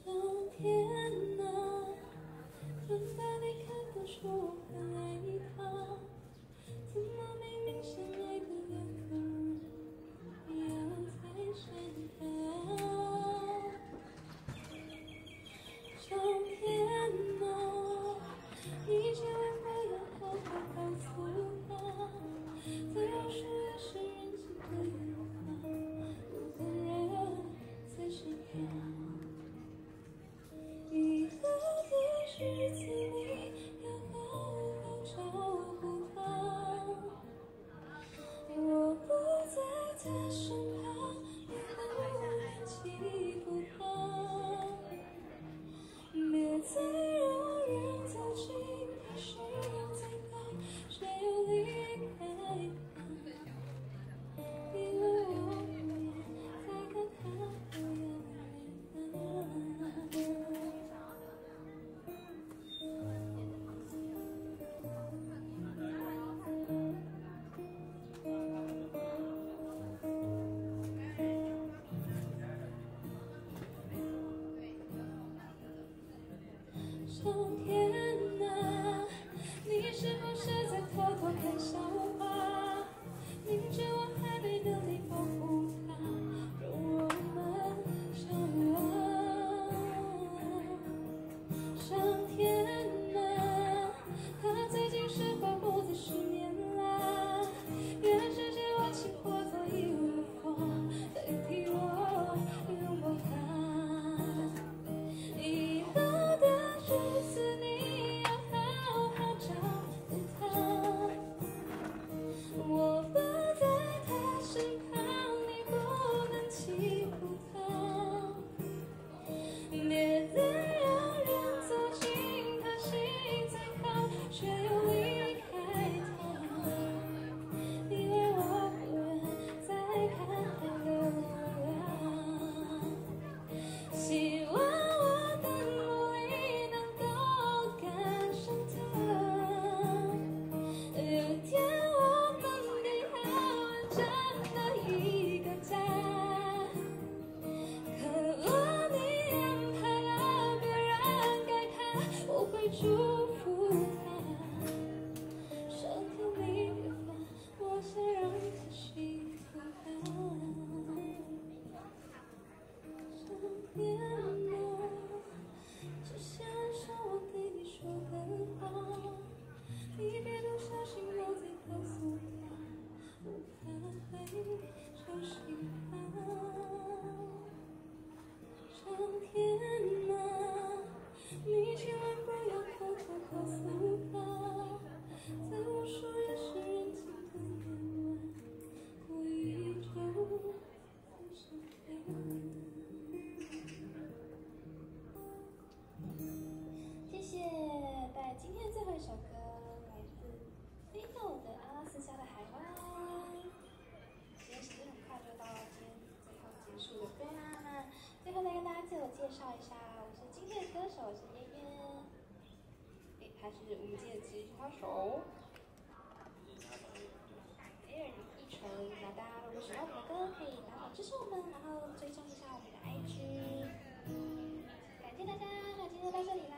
上天啊，真的你看不出我很爱他，怎么明明相爱的两个人，要在身旁？上天啊，你千万不要偷偷告诉他，在有时也是人情的远方，有个人在身旁。以后的日子里，要好好照顾他。我不在他身旁，也不能欺负他。别再让人走近，他谁又在等，谁又离开他？因为我不愿再看他不要人。上天啊，你是不是在偷偷看笑话？明知我还没能力保护他，容我们相忘。上天啊，他最近是否不再失眠啦？愿世界我请或做义无反，代替我拥抱他。以后的日子你要好好照顾他。我不在他身旁，你不能欺负他。别再让人走近他心最靠，却又离开他。因为我不愿再看他流浪。希望我的努力能够赶上他。有天我们给好完整的一个家。可若你安排了别人给他，我会祝福他。上天你别烦，我想让他幸福啊。上天啊，这些晚上我对你说的话，你别不小心我再告诉他，我怕会伤心他。上天啊，你千万不要偷偷告诉他，在我说也是人情的夜晚，我依旧在身边。谢谢，带来今天最后一首歌，来自飞豆的阿拉斯加的海湾。时间很快就到今天最后结束的歌啦。最后再跟大家自我介绍一下，我是今天的歌手，我是嫣嫣。他是我们今天的吉他手。一成，那大家如果喜欢我们的歌，可以打赏支持我们，然后追踪一下我们的IG。感谢大家，那今天就到这里啦。